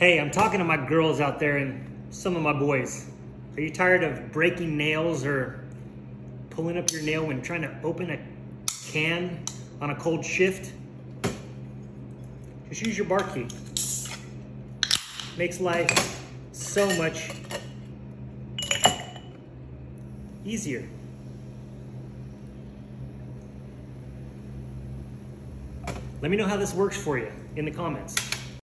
Hey, I'm talking to my girls out there and some of my boys. Are you tired of breaking nails or pulling up your nail when trying to open a can on a cold shift? Just use your bar key. Makes life so much easier. Let me know how this works for you in the comments.